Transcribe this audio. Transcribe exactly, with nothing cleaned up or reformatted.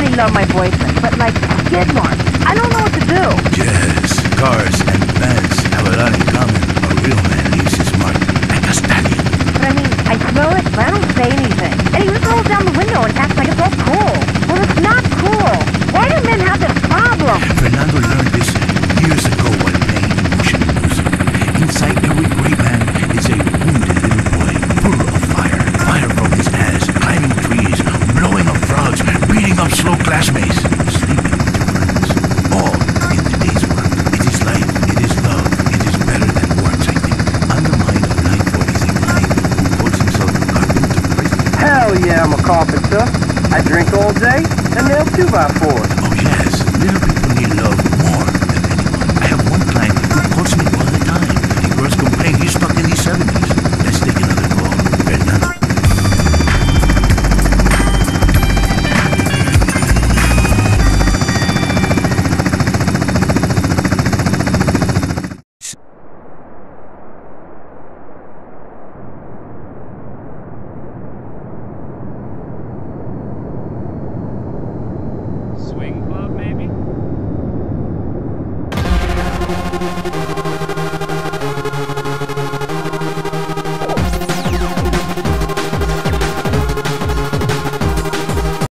really love my boyfriend, but like, get one. I don't know what to do. Yes, cars and vans have a lot in common. A real man leaves his mark like a stallion. But I mean, I smell it, but I don't say anything. And he just rolls down the window and acts like it's all cool. Well, it's not cool. Why do men have this problem? Fernando learned this years ago while playing emotional music. Inside every great man is a wounded little boy, full of fire. Fire from his ass, climbing trees, blowing up frogs, beating up slow classmates, sleeping with your friends. All in today's world. It is life, it is love, it is better than words, I think. On the mind of nine forty is a mind who calls himself a carpenter president. Hell yeah, I'm a carpenter. I drink all day and nail two by fours. Oh yes,